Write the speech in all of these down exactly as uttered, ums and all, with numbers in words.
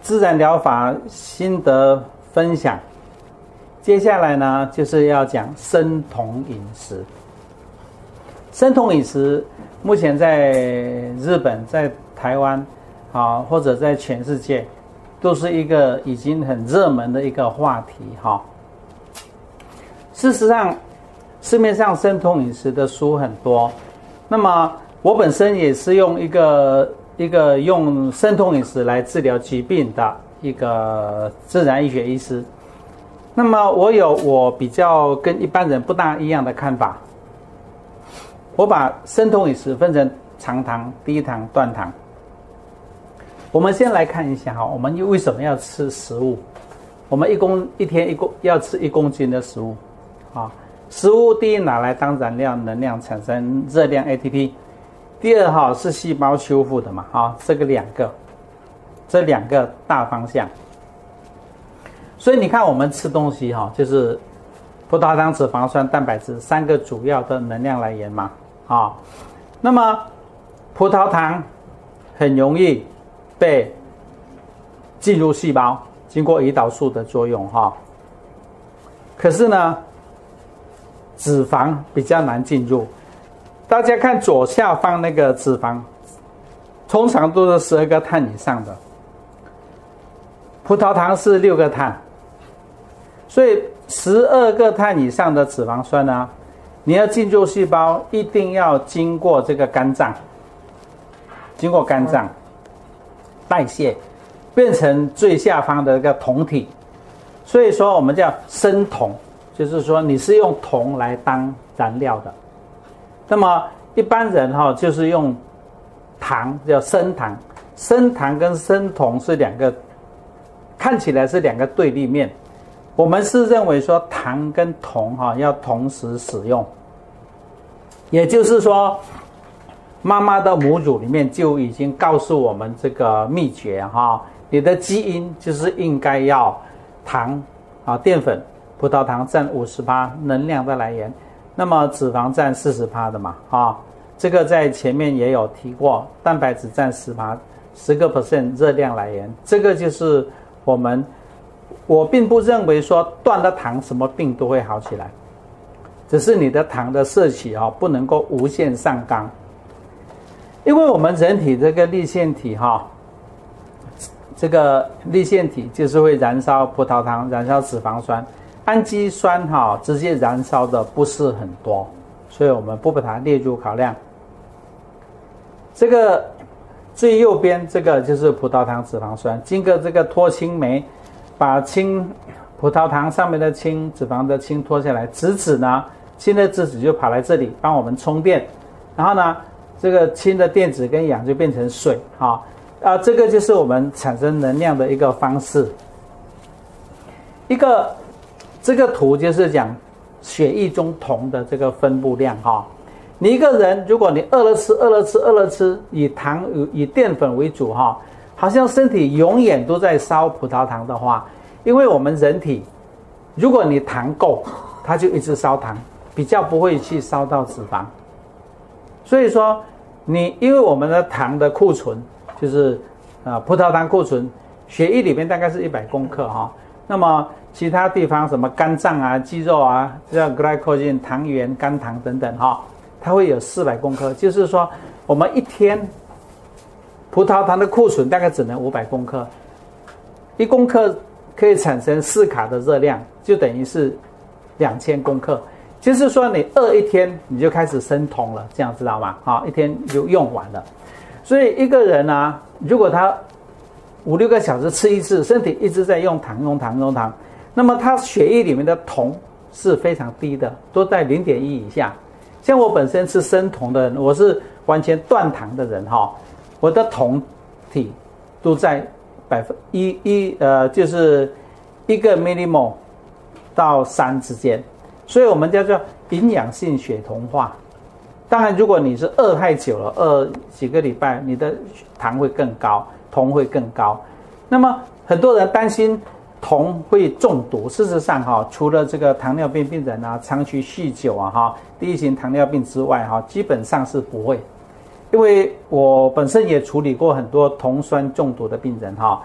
自然疗法心得分享。接下来呢，就是要讲生酮饮食。生酮饮食目前在日本、在台湾啊，或者在全世界，都是一个已经很热门的一个话题哈。事实上，市面上生酮饮食的书很多，那么我本身也是用一个一个用生酮饮食来治疗疾病的一个自然医学医师。那么我有我比较跟一般人不大一样的看法。我把生酮饮食分成长糖、低糖、断糖。我们先来看一下哈，我们为什么要吃食物？我们一公一天一公要吃一公斤的食物啊。食物第一拿来当燃料能量产生热量 A T P， 第二哈是细胞修复的嘛啊，这个两个这两个大方向。所以你看我们吃东西哈，就是葡萄糖、脂肪酸、蛋白质三个主要的能量来源嘛啊。那么葡萄糖很容易被进入细胞，经过胰岛素的作用哈。可是呢，脂肪比较难进入。大家看左下方那个脂肪，通常都是十二个碳以上的，葡萄糖是六个碳，所以十二个碳以上的脂肪酸呢，你要进入细胞，一定要经过这个肝脏，经过肝脏代谢，变成最下方的一个酮体。所以说我们叫生酮，就是说你是用酮来当燃料的。那么一般人哈、哦、就是用糖，叫生糖。生糖跟生酮是两个，看起来是两个对立面。我们是认为说糖跟酮哈、哦、要同时使用，也就是说，妈妈的母乳里面就已经告诉我们这个秘诀哈、哦，你的基因就是应该要糖啊淀粉。葡萄糖占 百分之五十 能量的来源，那么脂肪占 百分之四十 的嘛啊，这个在前面也有提过，蛋白质占 百分之十， 百分之十 热量来源，这个就是我们我并不认为说断了糖什么病都会好起来，只是你的糖的摄取啊不能够无限上纲，因为我们人体这个粒线体哈，这个粒线体就是会燃烧葡萄糖，燃烧脂肪酸。氨基酸哈直接燃烧的不是很多，所以我们不把它列入考量。这个最右边这个就是葡萄糖脂肪酸，经过这个脱氢酶，把氢葡萄糖上面的氢脂肪的氢脱下来，质子呢，氢的质子就跑来这里帮我们充电，然后呢，这个氢的电子跟氧就变成水哈啊，这个就是我们产生能量的一个方式。一个这个图就是讲血液中酮的这个分布量哈。你一个人如果你饿了吃，饿了吃，饿了吃，以糖以淀粉为主哈，好像身体永远都在烧葡萄糖的话，因为我们人体，如果你糖够，它就一直烧糖，比较不会去烧到脂肪。所以说，你因为我们的糖的库存就是啊、呃、葡萄糖库存，血液里面大概是一百公克哈，那么其他地方什么肝脏啊、肌肉啊，叫 glycogen 糖原、肝糖等等哈，它会有四百公克。就是说，我们一天葡萄糖的库存大概只能五百公克，一公克可以产生四卡的热量，就等于是两千公克。就是说，你饿一天你就开始生酮了，这样知道吗？啊，一天就用完了。所以一个人啊，如果他五六个小时吃一次，身体一直在用糖、用糖、用糖。那么它血液里面的酮是非常低的，都在 零点一 以下。像我本身是生酮的人，我是完全断糖的人哈，我的酮体都在百分一一呃，就是一个 millimole 到三之间，所以我们叫做营养性血酮化。当然，如果你是饿太久了，饿几个礼拜，你的糖会更高，酮会更高。那么很多人担心酮会中毒，事实上哈，除了这个糖尿病病人啊，长期酗酒啊哈，第一型糖尿病之外哈，基本上是不会。因为我本身也处理过很多酮酸中毒的病人哈，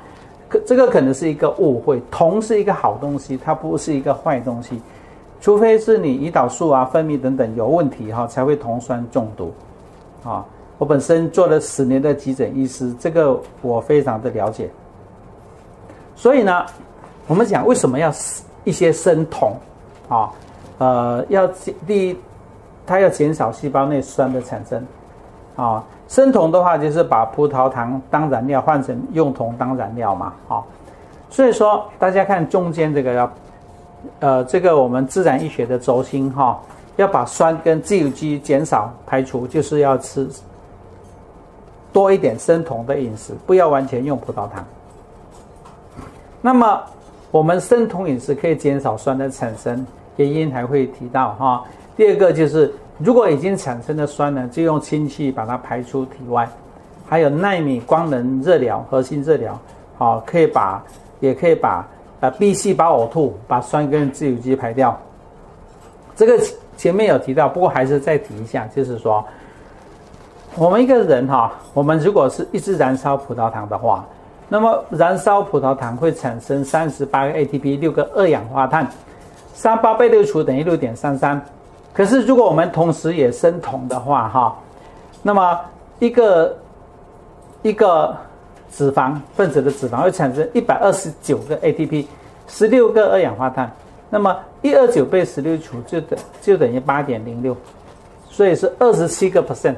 可这个可能是一个误会，铜是一个好东西，它不是一个坏东西，除非是你胰岛素啊、分泌等等有问题哈、啊，才会铜酸中毒啊。我本身做了十年的急诊医师，这个我非常的了解。所以呢，我们讲为什么要一些生酮啊？呃，要第一，它要减少细胞内酸的产生啊。生酮的话，就是把葡萄糖当燃料换成用酮当燃料嘛，啊。所以说，大家看中间这个要，呃，这个我们自然医学的轴心哈、啊，要把酸跟自由基减少排除，就是要吃多一点生酮的饮食，不要完全用葡萄糖。那么我们生酮饮食可以减少酸的产生，原因还会提到哈。第二个就是，如果已经产生的酸呢，就用氢气把它排出体外。还有纳米光能热疗、核心热疗，好，可以把也可以把呃 B 细胞呕吐，把酸跟自由基排掉。这个前面有提到，不过还是再提一下，就是说，我们一个人哈，我们如果是一直燃烧葡萄糖的话，那么燃烧葡萄糖会产生三十八个 A T P， 六个二氧化碳，三八被六除等于 六点三三。可是如果我们同时也生酮的话哈，那么一个一个脂肪分子的脂肪会产生一百二十九个 A T P， 十六个二氧化碳。那么一百二十九被十六除就等就等于 八点零六， 所以是 百分之二十七。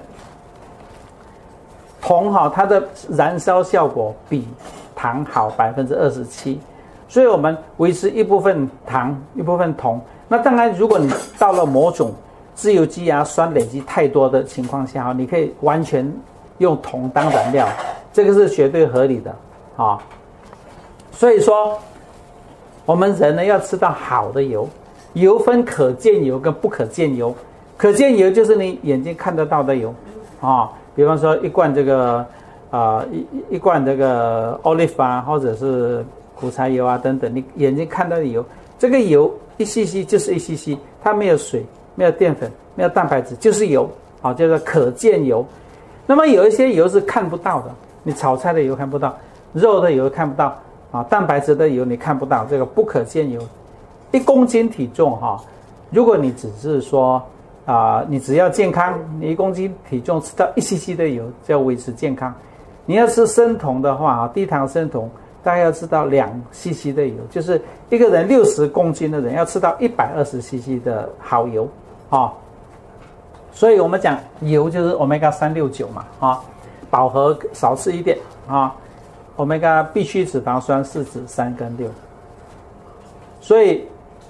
铜哈，它的燃烧效果比糖好 百分之二十七， 所以我们维持一部分糖一部分铜。那当然如果你到了某种自由基啊酸累积太多的情况下，你可以完全用铜当燃料，这个是绝对合理的啊。所以说我们人呢要吃到好的油，油分可见油跟不可见油。可见油就是你眼睛看得到的油啊，比方说一罐这个啊、呃、一一罐这个 olive 啊，或者是苦柴油啊等等，你眼睛看到的油，这个油一 C C 就是一 C C， 它没有水，没有淀粉，没有蛋白质，就是油啊，叫做可见油。那么有一些油是看不到的，你炒菜的油看不到，肉的油看不到啊，蛋白质的油你看不到，这个不可见油。一公斤体重哈，如果你只是说啊、呃，你只要健康，你一公斤体重吃到一 C C 的油就要维持健康。你要吃生酮的话啊，低糖生酮大概要吃到两 C C 的油，就是一个人六十公斤的人要吃到一百二十 C C 的好油啊。所以我们讲油就是 欧米伽三六九 嘛啊，饱和少吃一点啊，欧米伽必需脂肪酸是指三跟六。所以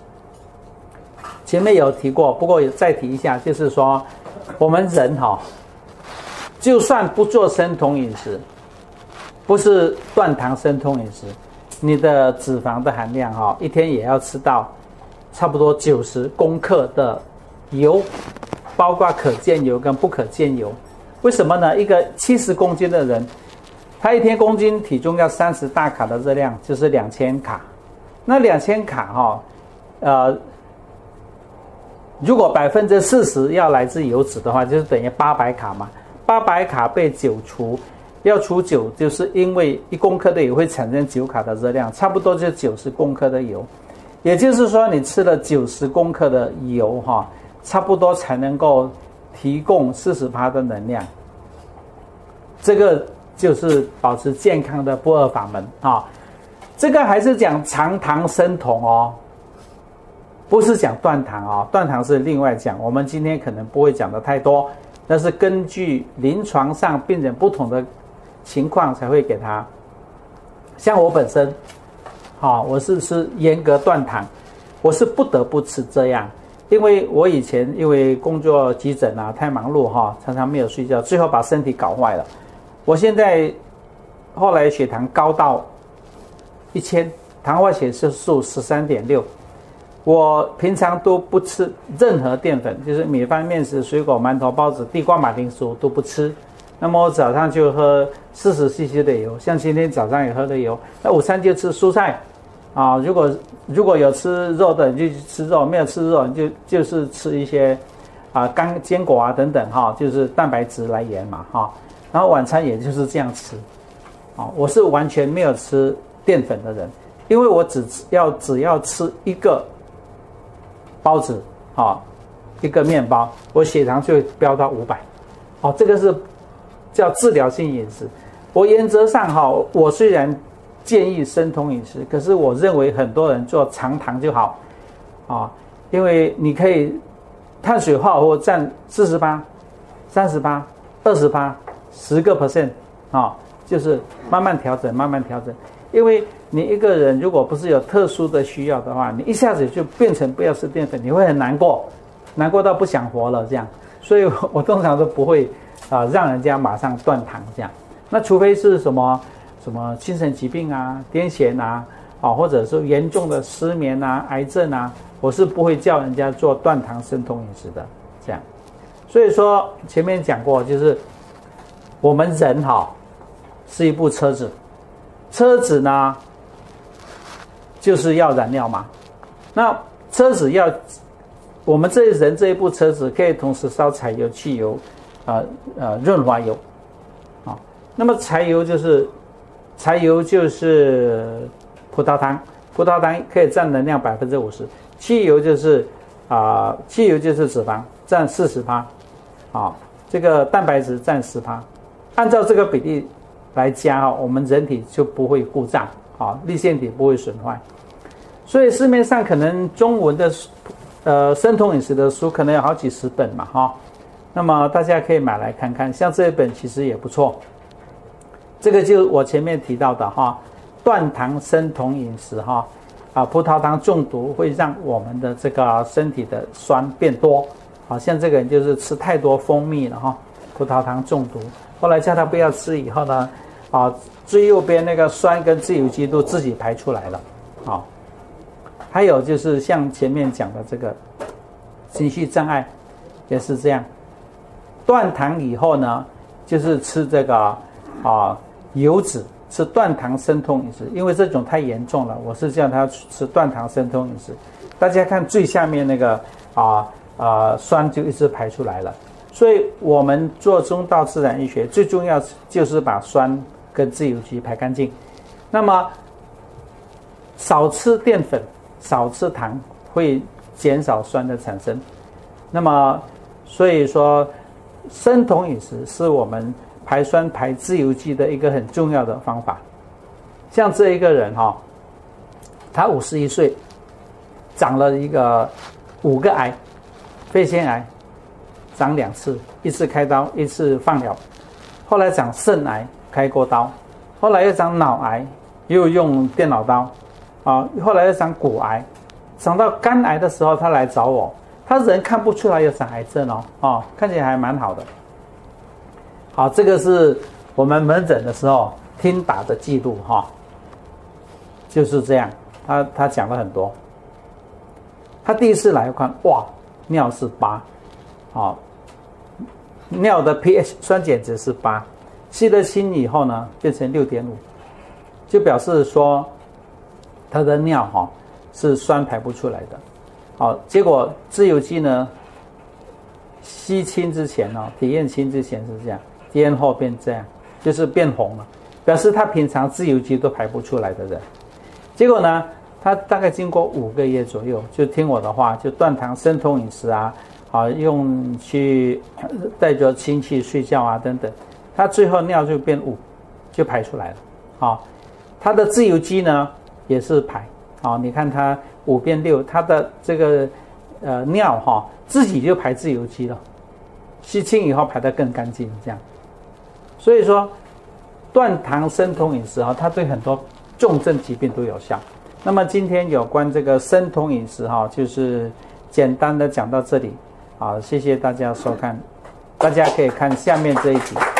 前面有提过，不过再提一下，就是说我们人哈、哦，就算不做生酮饮食，不是断糖生酮饮食，你的脂肪的含量哈、哦，一天也要吃到差不多九十公克的油，包括可见油跟不可见油。为什么呢？一个七十公斤的人，他一天公斤体重要三十大卡的热量，就是两千卡。那两千卡哈、哦，呃。如果百分之四十要来自油脂的话，就是等于八百卡嘛。八百卡被九除，要除九，就是因为一公克的油会产生九卡的热量，差不多就九十公克的油。也就是说，你吃了九十公克的油哈，差不多才能够提供四十趴的能量。这个就是保持健康的不二法门啊。这个还是讲长糖生酮哦。不是讲断糖啊、哦，断糖是另外讲，我们今天可能不会讲的太多，那是根据临床上病人不同的情况才会给他。像我本身，好、哦，我是吃严格断糖，我是不得不吃这样，因为我以前因为工作急诊啊太忙碌哈、哦，常常没有睡觉，最后把身体搞坏了。我现在后来血糖高到一千，糖化血素十三点六。我平常都不吃任何淀粉，就是米饭、面食、水果、馒头、包子、地瓜、马铃薯都不吃。那么我早上就喝四十 C C 的油，像今天早上也喝了油。那午餐就吃蔬菜，啊，如果如果有吃肉的你就吃肉，没有吃肉你就就是吃一些啊干坚果啊等等哈、啊，就是蛋白质来源嘛哈、啊。然后晚餐也就是这样吃，啊，我是完全没有吃淀粉的人，因为我只要只要吃一个包子，啊，一个面包，我血糖就会飙到五百，哦，这个是叫治疗性饮食。我原则上哈，我虽然建议生酮饮食，可是我认为很多人做常糖就好，啊，因为你可以碳水化合物占四十八、三十八、二十八、十个 percent 啊，就是慢慢调整，慢慢调整。因为你一个人如果不是有特殊的需要的话，你一下子就变成不要吃淀粉，你会很难过，难过到不想活了这样。所以我我通常都不会啊、呃、让人家马上断糖这样。那除非是什么什么精神疾病啊、癫痫啊，啊或者是严重的失眠啊、癌症啊，我是不会叫人家做断糖生酮饮食的这样。所以说前面讲过，就是我们人哈是一部车子，车子呢就是要燃料嘛。那车子要我们这人这一部车子可以同时烧柴油、汽油、呃呃润滑油啊。那么柴油就是柴油就是葡萄糖，葡萄糖可以占能量百分之五十。汽油就是啊、呃，汽油就是脂肪占四十趴，啊，这个蛋白质占十趴。按照这个比例来加啊，我们人体就不会故障啊，粒线体不会损坏。所以市面上可能中文的呃生酮饮食的书可能有好几十本嘛哈，那么大家可以买来看看，像这一本其实也不错。这个就是我前面提到的哈，断糖生酮饮食哈，啊，葡萄糖中毒会让我们的这个身体的酸变多，好像这个人就是吃太多蜂蜜了哈，葡萄糖中毒。后来叫他不要吃以后呢，啊，最右边那个酸跟自由基都自己排出来了，啊，还有就是像前面讲的这个情绪障碍也是这样，断糖以后呢，就是吃这个啊油脂，吃断糖生酮饮食，因为这种太严重了，我是叫他吃断糖生酮饮食。大家看最下面那个啊啊酸就一直排出来了。所以我们做中道自然医学最重要就是把酸跟自由基排干净。那么少吃淀粉，少吃糖会减少酸的产生。那么所以说生酮饮食是我们排酸排自由基的一个很重要的方法。像这一个人哈、哦，他五十一岁，长了一个五个癌，肺腺癌。长两次，一次开刀，一次放疗。后来长肾癌，开过刀。后来又长脑癌，又用电脑刀。啊，后来又长骨癌。长到肝癌的时候，他来找我。他人看不出来有长癌症哦，哦，看起来还蛮好的。好，这个是我们门诊的时候听打的记录哈、哦，就是这样。他他讲了很多。他第一次来看，哇，尿是八，好。尿的 pH 酸碱值是八，吸了氢以后呢，变成 六点五， 就表示说他的尿哈、哦、是酸排不出来的。好，结果自由基呢，吸氢之前哦，体验氢之前是这样，体验后变这样，就是变红了，表示他平常自由基都排不出来的人。结果呢，他大概经过五个月左右，就听我的话，就断糖生酮饮食啊。啊，用去带着氢气睡觉啊等等，他最后尿就变五，就排出来了。啊，他的自由基呢也是排。啊，你看他五变六，他的这个呃尿哈、哦、自己就排自由基了，吸氢以后排得更干净，这样。所以说，断糖生酮饮食啊，它对很多重症疾病都有效。那么今天有关这个生酮饮食哈、啊，就是简单的讲到这里。好，谢谢大家收看，大家可以看下面这一集。